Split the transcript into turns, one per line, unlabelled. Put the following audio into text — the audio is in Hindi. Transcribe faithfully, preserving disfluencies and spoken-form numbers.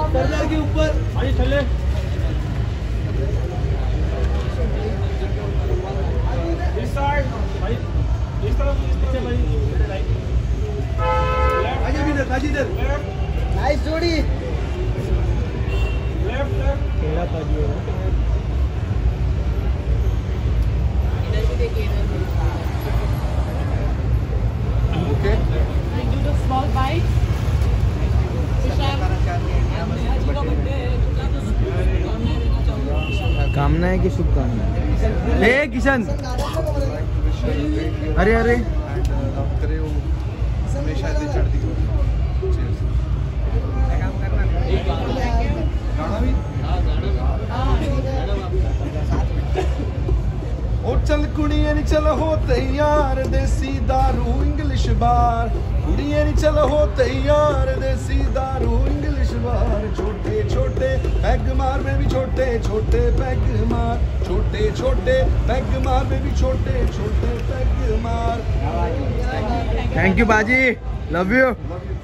कर्नल के ऊपर
भाई चले इस साइड भाई, इस तरफ पीछे भाई, मेरे राइट
आगे इधर, आगे इधर। नाइस जोड़ी।
लेफ्ट लेफ्ट
खेला था जी वो।
इधर भी देखिए, इधर भी।
Okay.
Do the small bite.
कामना है कि शुभकामना? ए किशन, अरे अरे
हमेशा ऐसे चढ़ती हो। गाना भी ओ चल कुड़िए नी चल हो तैयार, देसी दारू इंग्लिश बार। कुड़िए नी चल हो तैयार, देसी दारू इंग्लिश बार। छोटे छोटे पैग मार में भी छोटे छोटे पैग मार। छोटे छोटे पैग मार में भी छोटे छोटे पैग मार।
थैंक यू बाजी, लव यू।